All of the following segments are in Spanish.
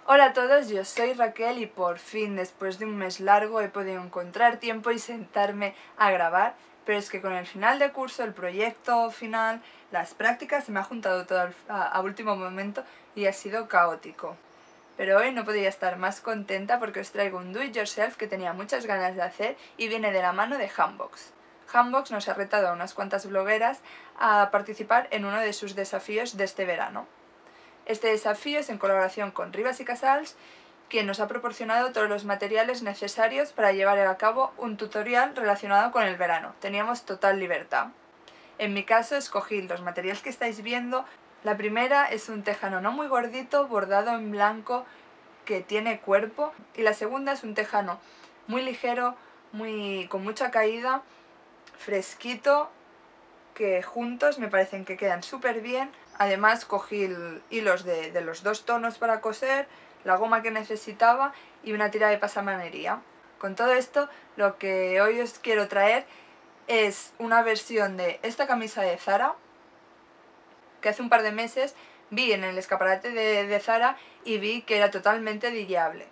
Hola a todos, yo soy Raquel y por fin, después de un mes largo, he podido encontrar tiempo y sentarme a grabar, pero es que con el final de curso, el proyecto final, las prácticas, se me ha juntado todo a último momento y ha sido caótico. Pero hoy no podía estar más contenta porque os traigo un do it yourself que tenía muchas ganas de hacer y viene de la mano de Handbox. Handbox nos ha retado a unas cuantas blogueras a participar en uno de sus desafíos de este verano. Este desafío es en colaboración con Ribas y Casals, quien nos ha proporcionado todos los materiales necesarios para llevar a cabo un tutorial relacionado con el verano. Teníamos total libertad. En mi caso escogí los materiales que estáis viendo. La primera es un tejano no muy gordito, bordado en blanco, que tiene cuerpo, y la segunda es un tejano muy ligero, con mucha caída, fresquito, que juntos me parecen que quedan súper bien. Además cogí hilos de los dos tonos para coser, la goma que necesitaba y una tira de pasamanería. Con todo esto, lo que hoy os quiero traer es una versión de esta camisa de Zara, que hace un par de meses vi en el escaparate de Zara y vi que era totalmente ¿Dillable?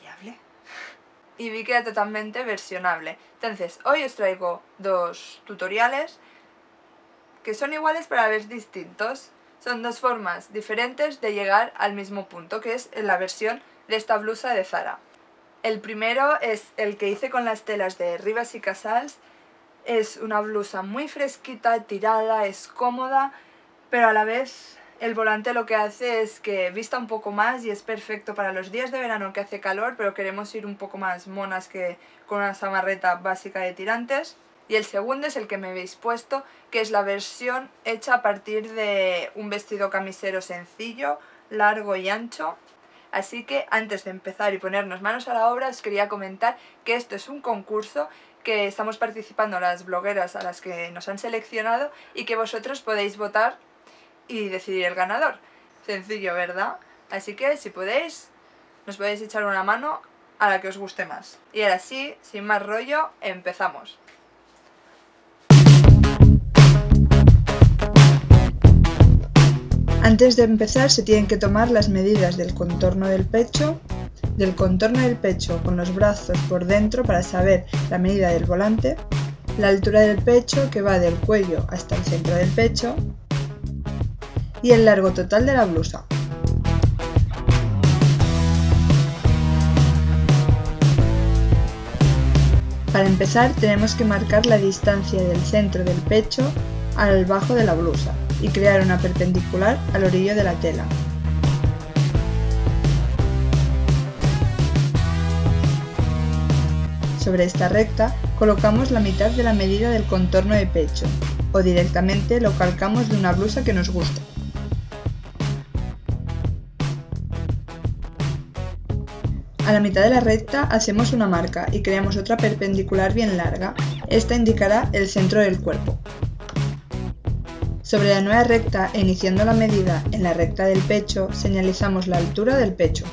Y vi que era totalmente versionable. Entonces, hoy os traigo dos tutoriales que son iguales pero a la vez distintos. Son dos formas diferentes de llegar al mismo punto, que es la versión de esta blusa de Zara. El primero es el que hice con las telas de Ribas y Casals. Es una blusa muy fresquita, tirada, es cómoda, pero a la vez el volante lo que hace es que vista un poco más y es perfecto para los días de verano que hace calor, pero queremos ir un poco más monas que con una samarreta básica de tirantes. Y el segundo es el que me habéis puesto, que es la versión hecha a partir de un vestido camisero sencillo, largo y ancho. Así que antes de empezar y ponernos manos a la obra, os quería comentar que esto es un concurso que estamos participando las blogueras a las que nos han seleccionado y que vosotros podéis votar y decidir el ganador. Sencillo, ¿verdad? Así que si podéis, nos podéis echar una mano a la que os guste más. Y ahora sí, sin más rollo, empezamos. Antes de empezar se tienen que tomar las medidas del contorno del pecho con los brazos por dentro para saber la medida del volante, la altura del pecho que va del cuello hasta el centro del pecho y el largo total de la blusa. Para empezar tenemos que marcar la distancia del centro del pecho al bajo de la blusa y crear una perpendicular al orillo de la tela. Sobre esta recta colocamos la mitad de la medida del contorno de pecho o directamente lo calcamos de una blusa que nos guste. A la mitad de la recta hacemos una marca y creamos otra perpendicular bien larga. Esta indicará el centro del cuerpo. Sobre la nueva recta e iniciando la medida en la recta del pecho, señalizamos la altura del pecho.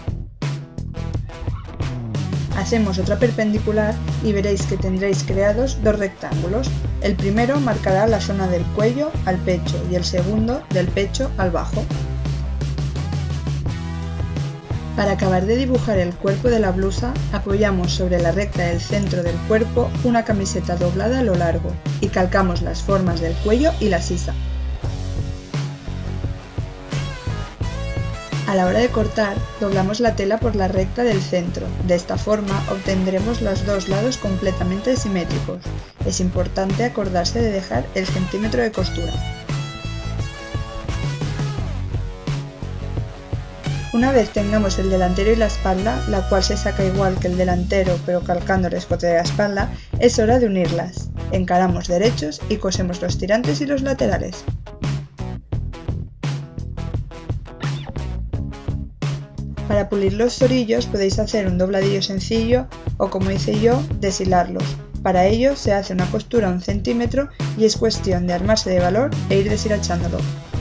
Hacemos otra perpendicular y veréis que tendréis creados dos rectángulos. El primero marcará la zona del cuello al pecho y el segundo del pecho al bajo. Para acabar de dibujar el cuerpo de la blusa, apoyamos sobre la recta del centro del cuerpo una camiseta doblada a lo largo y calcamos las formas del cuello y la sisa. A la hora de cortar, doblamos la tela por la recta del centro. De esta forma obtendremos los dos lados completamente simétricos. Es importante acordarse de dejar el centímetro de costura. Una vez tengamos el delantero y la espalda, la cual se saca igual que el delantero pero calcando el escote de la espalda, es hora de unirlas. Encaramos derechos y cosemos los tirantes y los laterales. Para pulir los orillos podéis hacer un dobladillo sencillo o, como hice yo, deshilarlos. Para ello se hace una costura a 1 centímetro y es cuestión de armarse de valor e ir deshilachándolo.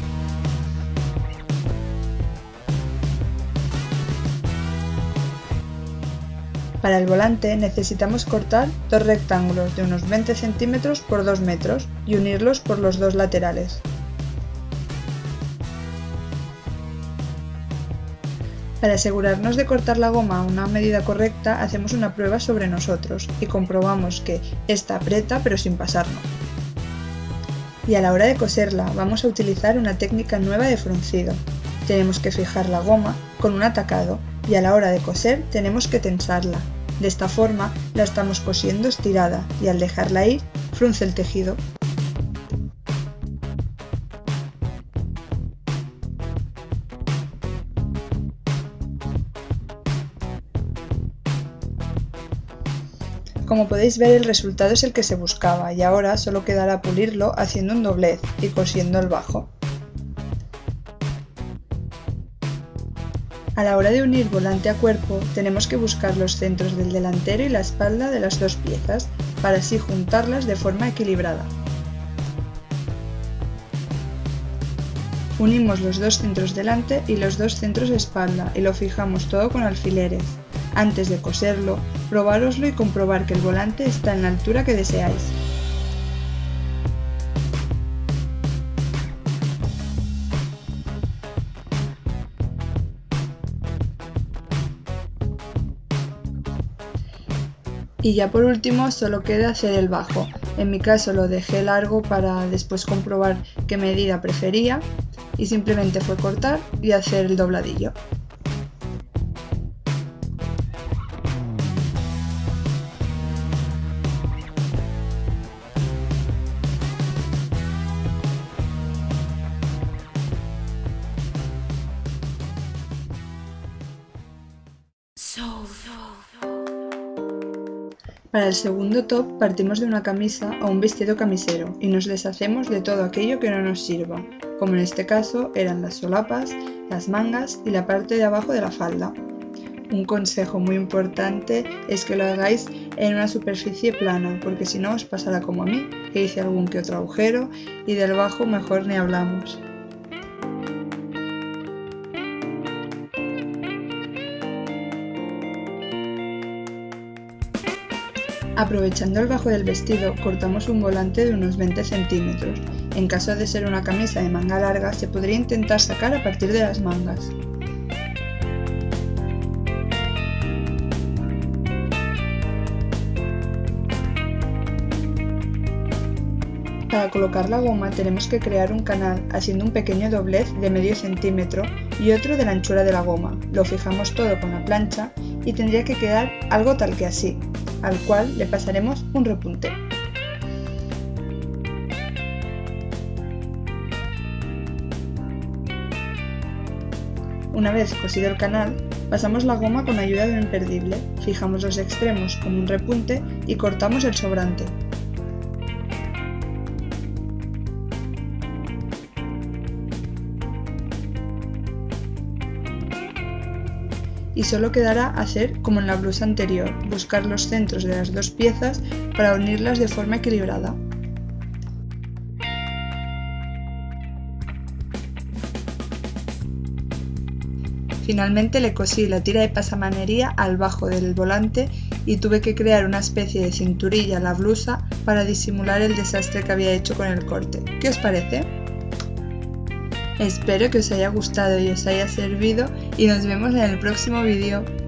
Para el volante necesitamos cortar dos rectángulos de unos 20 centímetros por 2 metros y unirlos por los dos laterales. Para asegurarnos de cortar la goma a una medida correcta, hacemos una prueba sobre nosotros y comprobamos que esta aprieta pero sin pasarnos. Y a la hora de coserla vamos a utilizar una técnica nueva de fruncido. Tenemos que fijar la goma con un atacado y a la hora de coser tenemos que tensarla. De esta forma la estamos cosiendo estirada y al dejarla ir, frunce el tejido. Como podéis ver, el resultado es el que se buscaba y ahora solo quedará pulirlo haciendo un doblez y cosiendo el bajo. A la hora de unir volante a cuerpo tenemos que buscar los centros del delantero y la espalda de las dos piezas para así juntarlas de forma equilibrada. Unimos los dos centros delante y los dos centros de espalda y lo fijamos todo con alfileres. Antes de coserlo, probároslo y comprobar que el volante está en la altura que deseáis. Y ya por último solo queda hacer el bajo. En mi caso lo dejé largo para después comprobar qué medida prefería y simplemente fue cortar y hacer el dobladillo. Para el segundo top partimos de una camisa o un vestido camisero y nos deshacemos de todo aquello que no nos sirva, como en este caso eran las solapas, las mangas y la parte de abajo de la falda. Un consejo muy importante es que lo hagáis en una superficie plana, porque si no os pasará como a mí, que hice algún que otro agujero y del bajo mejor ni hablamos. Aprovechando el bajo del vestido, cortamos un volante de unos 20 centímetros. En caso de ser una camisa de manga larga, se podría intentar sacar a partir de las mangas. Para colocar la goma tenemos que crear un canal haciendo un pequeño doblez de medio centímetro y otro de la anchura de la goma. Lo fijamos todo con la plancha y tendría que quedar algo tal que así, al cual le pasaremos un repunte. Una vez cosido el canal, pasamos la goma con ayuda de un imperdible, fijamos los extremos como un repunte y cortamos el sobrante. Y solo quedará hacer como en la blusa anterior, buscar los centros de las dos piezas para unirlas de forma equilibrada. Finalmente le cosí la tira de pasamanería al bajo del volante y tuve que crear una especie de cinturilla a la blusa para disimular el desastre que había hecho con el corte. ¿Qué os parece? Espero que os haya gustado y os haya servido y nos vemos en el próximo vídeo.